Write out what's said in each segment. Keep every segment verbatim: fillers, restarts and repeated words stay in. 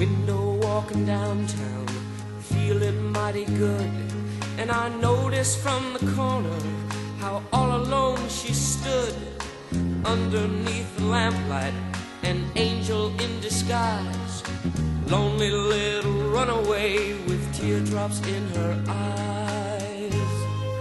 window walking downtown, feeling mighty good. And I noticed from the corner how all alone she stood, underneath the lamplight, an angel in disguise, lonely little runaway with teardrops in her eyes.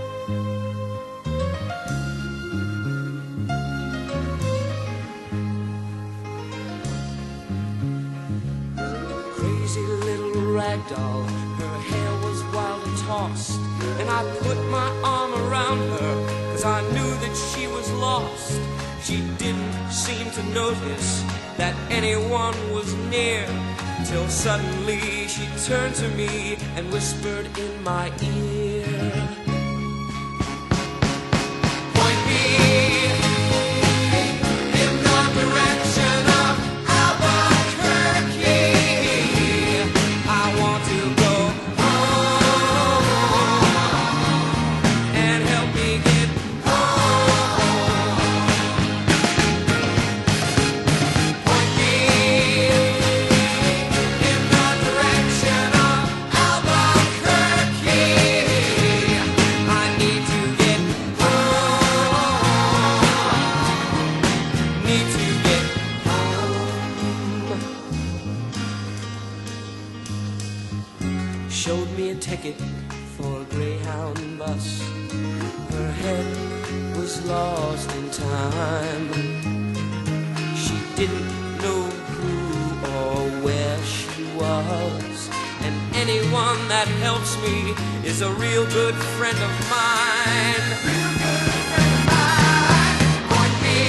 Crazy little rag doll, her hair was wild and tossed, and I put my arm around her, 'cause I knew that she was lost. She didn't seem to notice that anyone was near, till suddenly she turned to me and whispered in my ear, "Point me in the direction of Albuquerque. I want to go home and help me get home. Point me in the direction of Albuquerque. I need to get home. Need to get home." Showed me a ticket for a Greyhound bus. Her head was lost in time. She didn't know who or where she was, and anyone that helps me is a real good friend of mine. Real good friend of mine. Point me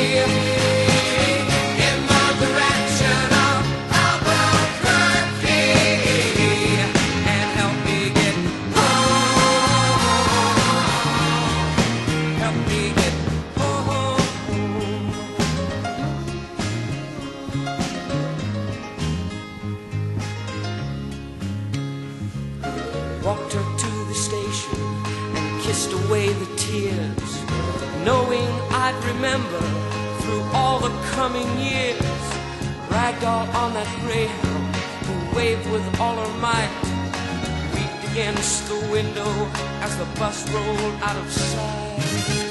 in the direction of Albuquerque and help me get home. Help me get home. Walked her to the station and kissed away the tears, knowing I'd remember through all the coming years. Ragdoll on that Greyhound who waved with all her might, weeped against the window as the bus rolled out of sight.